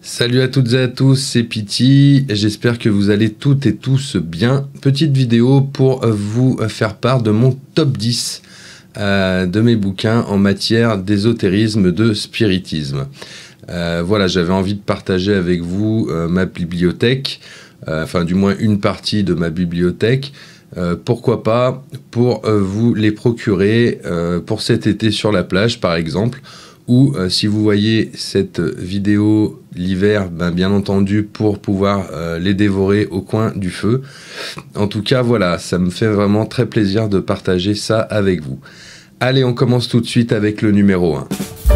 Salut à toutes et à tous, c'est Pity, j'espère que vous allez toutes et tous bien. Petite vidéo pour vous faire part de mon top 10 de mes bouquins en matière d'ésotérisme, de spiritisme. Voilà, j'avais envie de partager avec vous ma bibliothèque, enfin du moins une partie de ma bibliothèque. Pourquoi pas pour vous les procurer pour cet été sur la plage par exemple, ou si vous voyez cette vidéo l'hiver, bien entendu pour pouvoir les dévorer au coin du feu. En tout cas voilà, ça me fait vraiment très plaisir de partager ça avec vous. Allez, on commence tout de suite avec le numéro 1.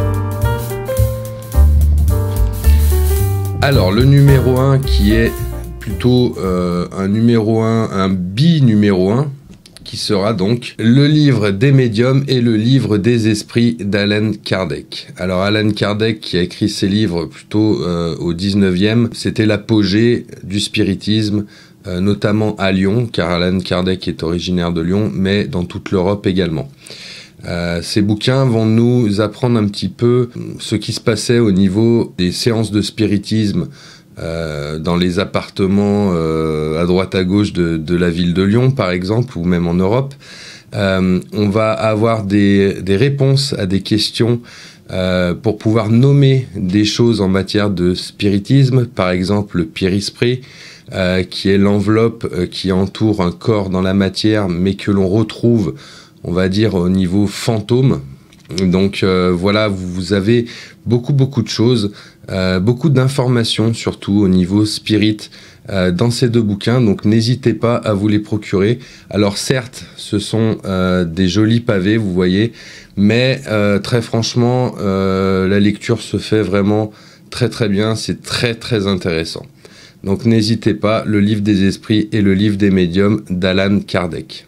Alors le numéro 1 qui est plutôt un numéro 1, un bi-numéro 1, qui sera donc le livre des médiums et le livre des esprits d'Allan Kardec. Alors Allan Kardec, qui a écrit ses livres plutôt au 19e, c'était l'apogée du spiritisme, notamment à Lyon, car Allan Kardec est originaire de Lyon, mais dans toute l'Europe également. Ces bouquins vont nous apprendre un petit peu ce qui se passait au niveau des séances de spiritisme dans les appartements à droite à gauche de la ville de Lyon par exemple, ou même en Europe. On va avoir des réponses à des questions pour pouvoir nommer des choses en matière de spiritisme, par exemple le périsprit, qui est l'enveloppe qui entoure un corps dans la matière mais que l'on retrouve, on va dire, au niveau fantôme. Donc voilà, vous avez beaucoup de choses, beaucoup d'informations surtout au niveau spirit dans ces deux bouquins, donc n'hésitez pas à vous les procurer. Alors certes, ce sont des jolis pavés, vous voyez, mais très franchement, la lecture se fait vraiment très bien, c'est très intéressant. Donc n'hésitez pas, le livre des esprits et le livre des médiums d'Allan Kardec.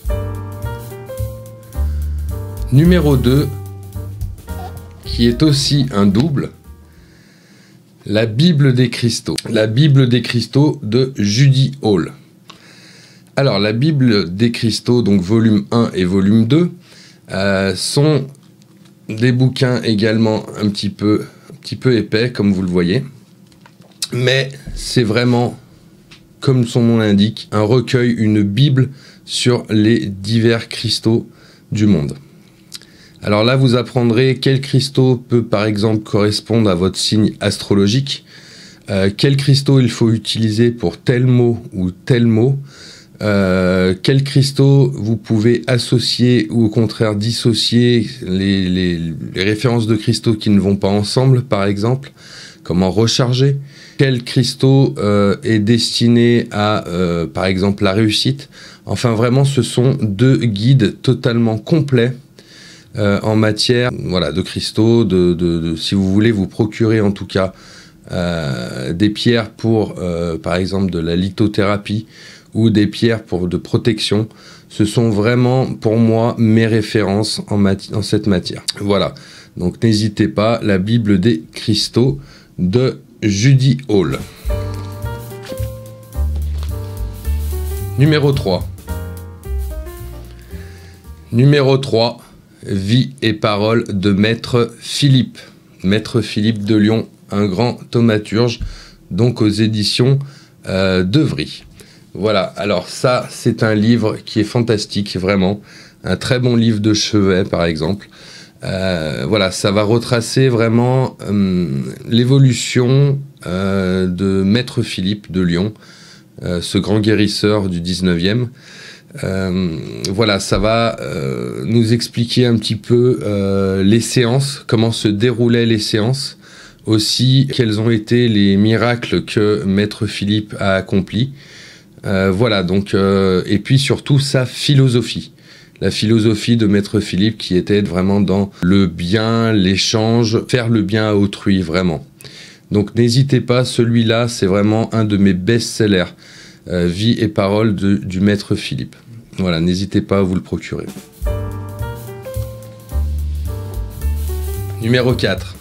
Numéro 2, qui est aussi un double, la Bible des cristaux. La Bible des cristaux de Judy Hall. Alors, la Bible des cristaux, donc volume 1 et volume 2, sont des bouquins également un petit peu épais, comme vous le voyez. Mais c'est vraiment, comme son nom l'indique, un recueil, une Bible sur les divers cristaux du monde. Alors là, vous apprendrez quel cristaux peut par exemple correspondre à votre signe astrologique, quel cristaux il faut utiliser pour tel mot ou tel mot, quels cristaux vous pouvez associer ou au contraire dissocier, les références de cristaux qui ne vont pas ensemble par exemple, comment recharger, quel cristaux est destiné à par exemple la réussite. Enfin vraiment, ce sont deux guides totalement complets en matière, voilà, de cristaux, si vous voulez vous procurer en tout cas des pierres pour par exemple de la lithothérapie ou des pierres de protection, ce sont vraiment pour moi mes références en cette matière. Voilà, donc n'hésitez pas, la Bible des cristaux de Judy Hall. Numéro 3. Numéro 3. Vie et paroles de Maître Philippe. Maître Philippe de Lyon, un grand thaumaturge, donc aux éditions d'Œuvry. Voilà, alors ça, c'est un livre qui est fantastique, vraiment. Un très bon livre de chevet, par exemple. Voilà, ça va retracer vraiment l'évolution de Maître Philippe de Lyon, ce grand guérisseur du 19e. Voilà, ça va nous expliquer un petit peu les séances, comment se déroulaient les séances, aussi quels ont été les miracles que Maître Philippe a accomplis. Voilà, donc, et puis surtout sa philosophie. La philosophie de Maître Philippe qui était vraiment dans le bien, l'échange, faire le bien à autrui, vraiment. Donc n'hésitez pas, celui-là, c'est vraiment un de mes best-sellers. Vie et paroles du Maître Philippe. Voilà, n'hésitez pas à vous le procurer. Numéro 4.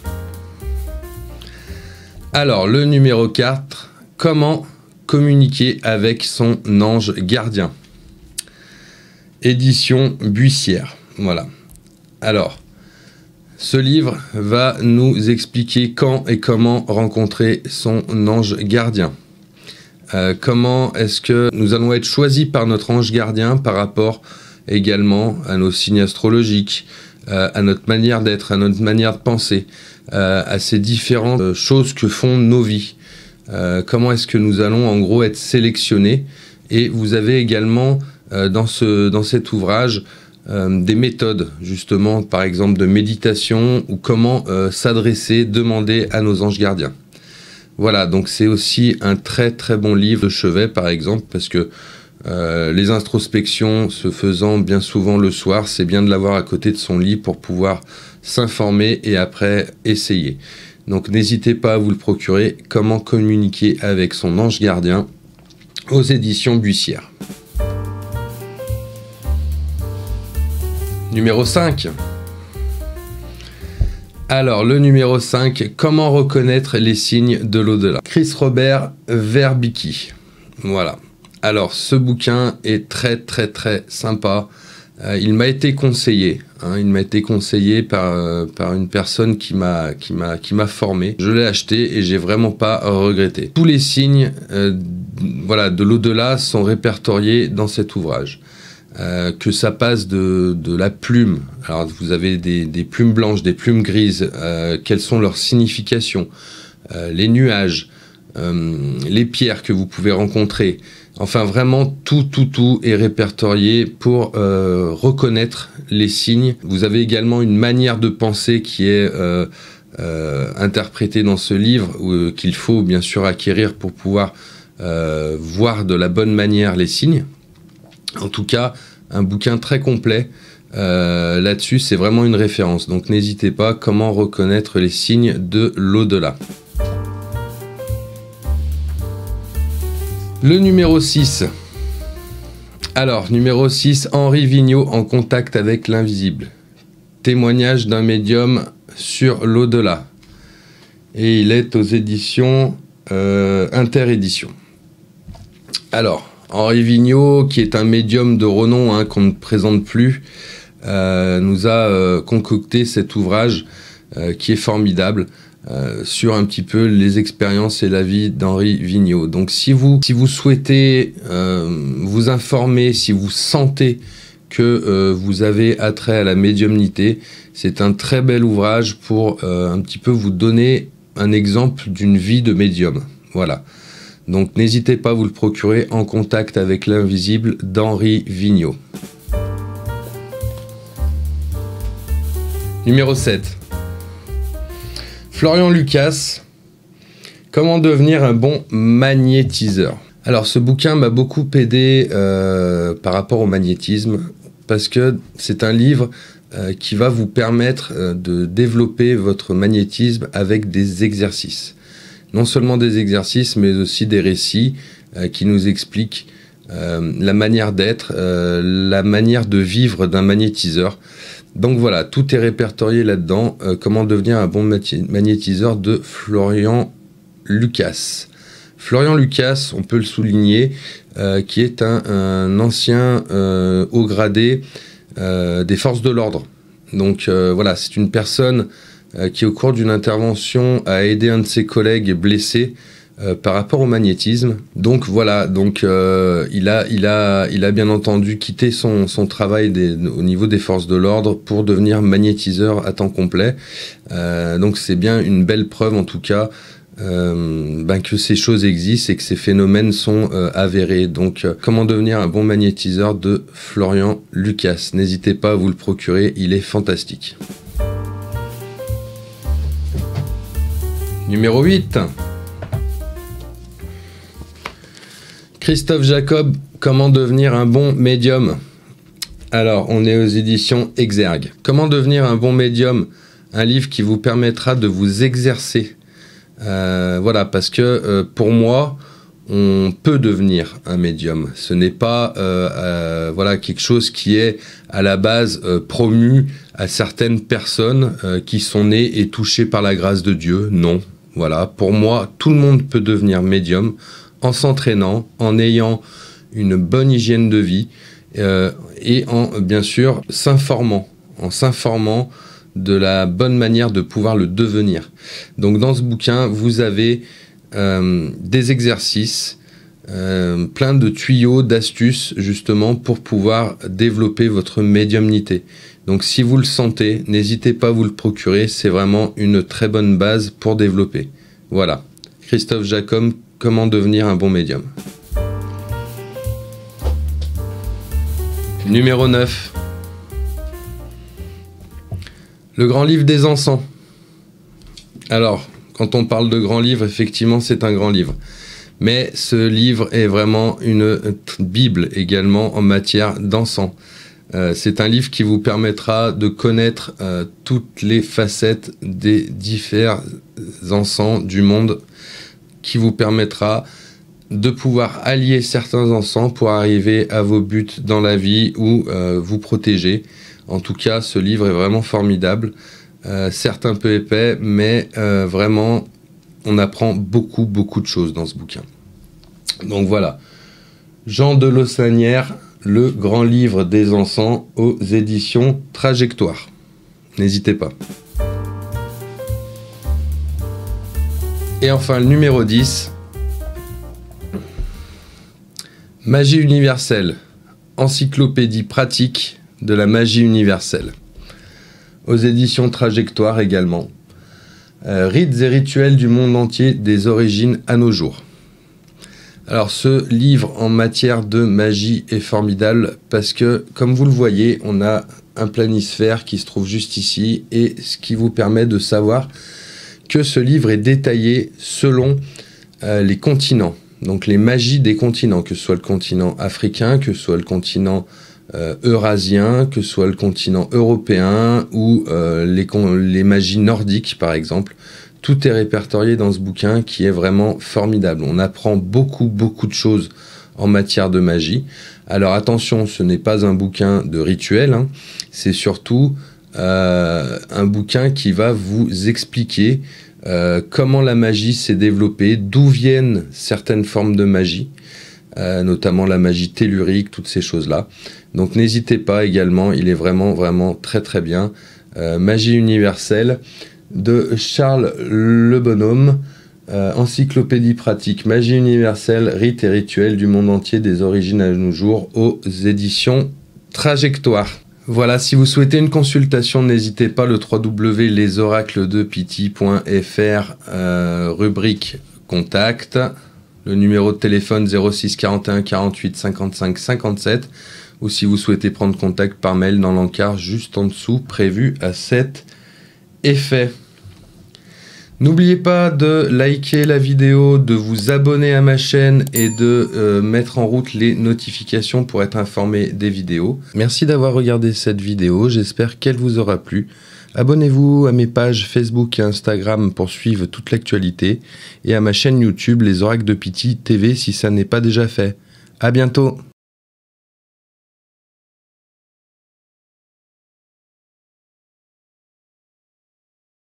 Alors, le numéro 4, comment communiquer avec son ange gardien. Édition Buissière. Voilà. Alors, Ce livre va nous expliquer quand et comment rencontrer son ange gardien. Comment est-ce que nous allons être choisis par notre ange gardien par rapport également à nos signes astrologiques, à notre manière d'être, à notre manière de penser, à ces différentes choses que font nos vies. Comment est-ce que nous allons en gros être sélectionnés. Et vous avez également dans cet ouvrage des méthodes justement, par exemple de méditation, ou comment s'adresser, demander à nos anges gardiens. Voilà, donc c'est aussi un très très bon livre de chevet par exemple, parce que les introspections se faisant bien souvent le soir, c'est bien de l'avoir à côté de son lit pour pouvoir s'informer et après essayer. Donc n'hésitez pas à vous le procurer, Comment communiquer avec son ange gardien, aux éditions Buissière. Numéro 5. Alors, le numéro 5, comment reconnaître les signes de l'au-delà. Chris Robert Verbicki. Voilà. Alors, ce bouquin est très très très sympa. Il m'a été conseillé. Il m'a été conseillé par une personne qui m'a formé. Je l'ai acheté et j'ai vraiment pas regretté. Tous les signes voilà, de l'au-delà sont répertoriés dans cet ouvrage. Que ça passe de la plume. Alors vous avez des plumes blanches, des plumes grises, quelles sont leurs significations, les nuages, les pierres que vous pouvez rencontrer. Enfin vraiment tout est répertorié pour reconnaître les signes. Vous avez également une manière de penser qui est interprétée dans ce livre, qu'il faut bien sûr acquérir pour pouvoir voir de la bonne manière les signes. En tout cas, un bouquin très complet là-dessus, c'est vraiment une référence. Donc n'hésitez pas, comment reconnaître les signes de l'au-delà. Le numéro 6. Alors, numéro 6, Henri Vigneault, En contact avec l'invisible. Témoignage d'un médium sur l'au-delà. Et il est aux éditions Interéditions. Alors, Henri Vigneault, qui est un médium de renom qu'on ne présente plus, nous a concocté cet ouvrage qui est formidable sur un petit peu les expériences et la vie d'Henri Vigneault. Donc si vous souhaitez vous informer, si vous sentez que vous avez attrait à la médiumnité, c'est un très bel ouvrage pour un petit peu vous donner un exemple d'une vie de médium. Voilà. Donc n'hésitez pas à vous le procurer, En contact avec l'invisible d'Henri Vigneault. Numéro 7. Florian Lucas, Comment devenir un bon magnétiseur. Alors ce bouquin m'a beaucoup aidé par rapport au magnétisme, parce que c'est un livre qui va vous permettre de développer votre magnétisme avec des exercices. Non seulement des exercices, mais aussi des récits qui nous expliquent la manière d'être, la manière de vivre d'un magnétiseur. Donc voilà, tout est répertorié là-dedans. Comment devenir un bon magnétiseur de Florian Lucas. Florian Lucas, on peut le souligner, qui est un ancien haut gradé des forces de l'ordre. Donc voilà, c'est une personne qui, au cours d'une intervention, a aidé un de ses collègues blessé par rapport au magnétisme. Donc voilà, donc il a bien entendu quitté son travail au niveau des forces de l'ordre pour devenir magnétiseur à temps complet. Donc c'est bien une belle preuve en tout cas que ces choses existent et que ces phénomènes sont avérés. Donc comment devenir un bon magnétiseur de Florian Lucas. N'hésitez pas à vous le procurer, il est fantastique. Numéro 8. Christophe Jacob, Comment devenir un bon médium. Alors, on est aux éditions Exergue. Comment devenir un bon médium, un livre qui vous permettra de vous exercer. Voilà, parce que pour moi, on peut devenir un médium. Ce n'est pas voilà, quelque chose qui est à la base promu à certaines personnes qui sont nées et touchées par la grâce de Dieu. Non, voilà, pour moi, tout le monde peut devenir médium en s'entraînant, en ayant une bonne hygiène de vie et en, bien sûr, s'informant. En s'informant de la bonne manière de pouvoir le devenir. Donc dans ce bouquin, vous avez des exercices, plein de tuyaux, d'astuces justement pour pouvoir développer votre médiumnité. Donc si vous le sentez, n'hésitez pas à vous le procurer, c'est vraiment une très bonne base pour développer. Voilà, Christophe Jacomb, comment devenir un bon médium. Numéro 9. Le grand livre des encens. Alors, quand on parle de grand livre, effectivement, c'est un grand livre. Mais ce livre est vraiment une Bible également en matière d'encens. C'est un livre qui vous permettra de connaître toutes les facettes des différents encens du monde, qui vous permettra de pouvoir allier certains encens pour arriver à vos buts dans la vie ou vous protéger. En tout cas, ce livre est vraiment formidable. Certes un peu épais, mais vraiment, on apprend beaucoup de choses dans ce bouquin. Donc voilà, Jean de Laussanière, le grand livre des encens aux éditions Trajectoire. N'hésitez pas. Et enfin, le numéro 10. Magie universelle, encyclopédie pratique de la magie universelle. Aux éditions Trajectoire également. Rites et rituels du monde entier des origines à nos jours. Alors ce livre en matière de magie est formidable parce que, comme vous le voyez, on a un planisphère qui se trouve juste ici et ce qui vous permet de savoir que ce livre est détaillé selon les continents. Donc les magies des continents, que ce soit le continent africain, que ce soit le continent eurasien, que ce soit le continent européen ou les magies nordiques par exemple. Tout est répertorié dans ce bouquin qui est vraiment formidable. On apprend beaucoup de choses en matière de magie. Alors attention, ce n'est pas un bouquin de rituel, hein. C'est surtout un bouquin qui va vous expliquer comment la magie s'est développée, d'où viennent certaines formes de magie, notamment la magie tellurique, toutes ces choses-là. Donc n'hésitez pas également, il est vraiment très bien. Magie universelle de Charles Le Bonhomme, encyclopédie pratique, magie universelle, rites et rituels du monde entier des origines à nos jours, aux éditions Trajectoire. Voilà, si vous souhaitez une consultation, n'hésitez pas, le www.lesoracledepity.fr, rubrique contact, le numéro de téléphone 06 41 48 55 57, ou si vous souhaitez prendre contact par mail dans l'encart juste en dessous, prévu à cet effet. N'oubliez pas de liker la vidéo, de vous abonner à ma chaîne et de mettre en route les notifications pour être informé des vidéos. Merci d'avoir regardé cette vidéo, j'espère qu'elle vous aura plu. Abonnez-vous à mes pages Facebook et Instagram pour suivre toute l'actualité et à ma chaîne YouTube Les Oracles de Pity TV si ça n'est pas déjà fait. À bientôt!